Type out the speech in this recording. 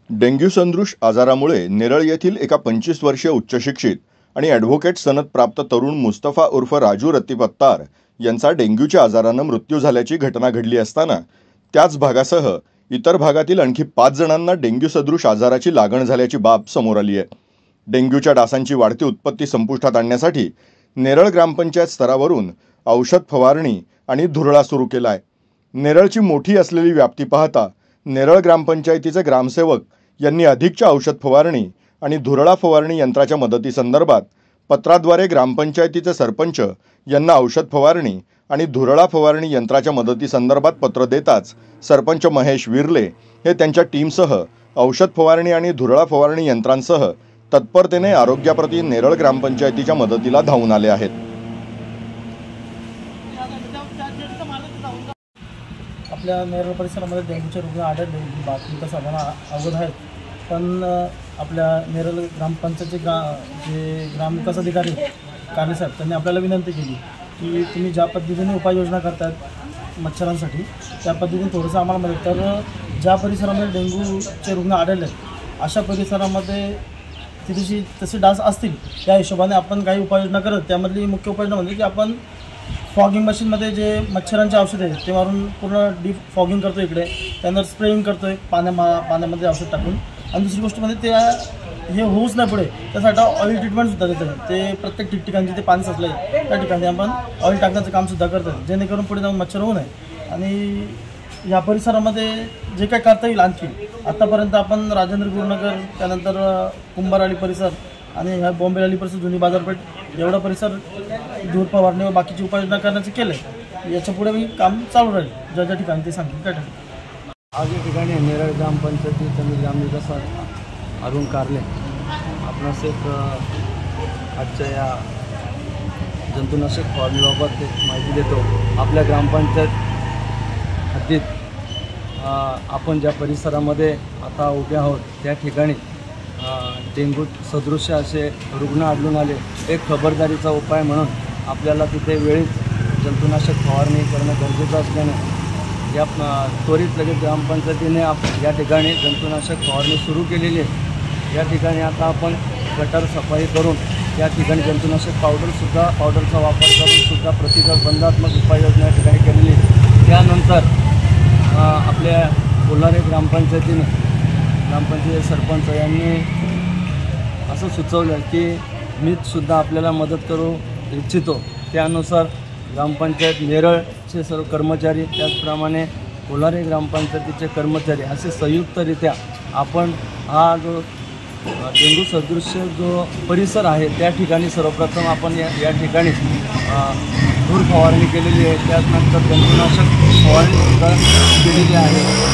Dengue सदृश आजारामुळे नेरळ येथील एका 25 वर्षीय उच्चशिक्षित आणि ॲडव्होकेट सनद प्राप्त तरुण मुस्तफा उर्फ राजू रत्तीपत्तार यांचा डेंग्यूच्या आजारानं मृत्यू झाल्याची घटना घडली असताना त्याच भागासह इतर भागातील आणखी 5 जणांना डेंग्यू सदृश आजाराची लागण झाल्याची बाब समोर आली आहे। डेंग्यूच्या डासांची वाढती उत्पत्ती संपुष्टात आणण्यासाठी नेरळ ग्रामपंचायत स्तरावरून औषध फवारणी आणि धुरळा सुरू केला आहे। नेरळची मोठी असलेली व्याप्ती पाहता नेरळ ग्रामपंचायतीचे ग्रामसेवक यांनी अधिकच्या औषध फवारणी आणि धुरळा फवारणी यंत्राच्या मदतीसंदर्भात पत्राद्वारे ग्रामपंचायतीचे सरपंच यांना औषध फवारणी आणि धुरळा फवारणी यंत्राच्या मदतीसंदर्भात पत्र देताच सरपंच महेश विर्ले हे त्यांच्या टीमसह औषध फवारणी आणि धुरळा फवारणी यंत्रांसह तत्परतेने आरोग्याप्रती नेरळ ग्रामपंचायतीच्या मदतीला धावून आले आहेत। आपल्या नेरळ परिसरामध्ये डेंग्यूचे रुग्ण आढळले बातमी सर्वांना अवगत आहेत, पण आपल्या नेरळ ग्रामपंचायतचे जे ग्रामविकास अधिकारी कानेसाहेब त्यांनी आपल्याला विनंती केली की तुम्ही ज्या पद्धतीने उपाययोजना करतात मच्छरांसाठी त्या पद्धतीने थोडंसं आम्हाला मदत। तर ज्या परिसरामध्ये डेंग्यूचे रुग्ण आढळले अशा परिसरामध्ये तसे डास असतील त्या हिशोबाने आपण काही उपाययोजना करत, त्यामधली मुख्य उपाययोजना म्हणजे की आपण फॉगिंग मशीनमध्ये जे मच्छरांचे औषध आहे ते मारून पूर्ण डीप फॉगिंग करतो, इकडे त्यानंतर स्प्रेइंग करतो आहे पाण्यामध्ये औषध टाकून। आणि दुसरी गोष्ट म्हणजे ते हे होऊच नाही पुढे त्यासाठी ऑइल ट्रीटमेंटसुद्धा देतं। ते प्रत्येक ठिकठिकाणी जिथे पाणी साचलं आहे त्या ठिकाणी आपण ऑइल टाकण्याचं कामसुद्धा करतात, जेणेकरून पुढे जाऊन मच्छर होऊ नये। आणि या परिसरामध्ये जे काही करता येईल आणखी आत्तापर्यंत आपण राजेंद्र गुरुनगर, त्यानंतर कुंभारवाडी परिसर आणि ह्या बॉम्बेवाली परिसर, जुनी बाजारपेठ एवढा परिसर धूर फवारणी व बाकीची उपाययोजना करण्याचं केलं आहे। याच्या पुढे मी काम चालू राहील, ज्या ज्या ठिकाणी ते सांगतील त्या ठिकाणी। आज या ठिकाणी नेरळ ग्रामपंचायतीचे मी ग्रामविकास अरुण कारले आपणास एक आजच्या या जंतुनाशक फवारणीबाबत एक माहिती देतो। आपल्या ग्रामपंचायत हद्दीत आपण ज्या परिसरामध्ये आता उभे आहोत त्या ठिकाणी डेंग्यू सदृश असे रुग्ण आढळून आले। एक खबरदारीचा उपाय म्हणून आपल्याला तिथे वेळीच जंतुनाशक फवारणी करणं गरजेचं असल्याने या त्वरित लगेच ग्रामपंचायतीने या ठिकाणी जंतुनाशक फवारणी सुरू केलेली आहे। या ठिकाणी आता आपण गटार सफाई करून या ठिकाणी जंतुनाशक पावडरचा वापर करूनसुद्धा प्रतिबंधात्मक उपाययोजना या ठिकाणी केलेली आहे। त्यानंतर आपल्या कोल्हारे ग्रामपंचायतीने सरपंच यांनी असं सुचवलं की मीसुद्धा आपल्याला मदत करू इच्छितो। त्यानुसार ग्रामपंचायत नेरळचे सर्व कर्मचारी त्याचप्रमाणे कोल्हारे ग्रामपंचायतीचे कर्मचारी असे संयुक्तरित्या आपण हा जो डेंग्यू सदृश जो परिसर आहे त्या ठिकाणी सर्वप्रथम आपण या ठिकाणी धूर फवारणी केलेली आहे, त्यानंतर जंतुनाशक फवारणी सुद्धा केलेली आहे।